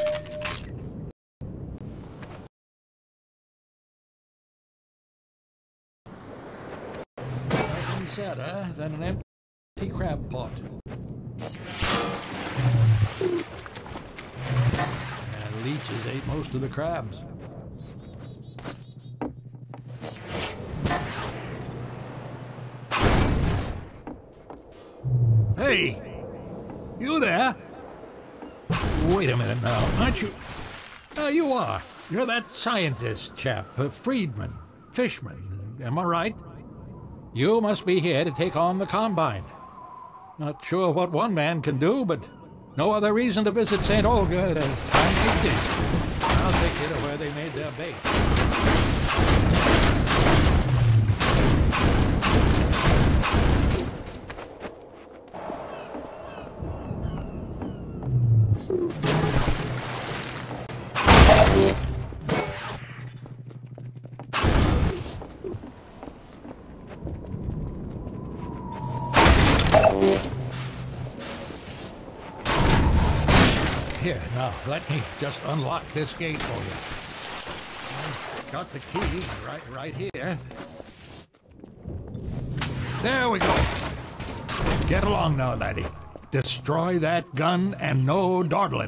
Nothing sadder than an empty crab pot. And leeches ate most of the crabs. Hey! You there? Wait a minute now, aren't you? You are. You're that scientist chap, Friedman, Fishman, am I right? You must be here to take on the Combine. Not sure what one man can do, but no other reason to visit St. Olga at a time like this. I'll take you to where they made their bait. Here, now, let me just unlock this gate for you. I've got the key right here. There we go. Get along now, laddie. Destroy that gun and no dawdling.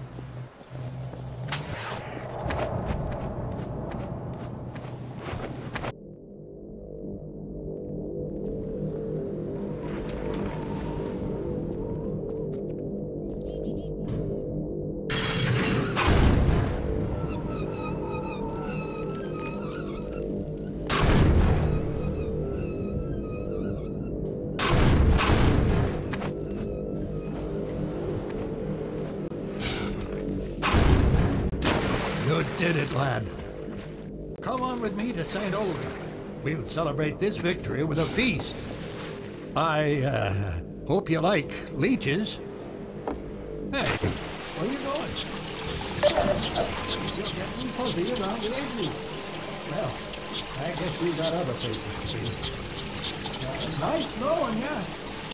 You did it, lad. Come on with me to St. Olga. We'll celebrate this victory with a feast. I hope you like leeches. Hey, where are you going? You're getting fuzzy around the edges. Well, I guess we got other places to see. Nice knowing you.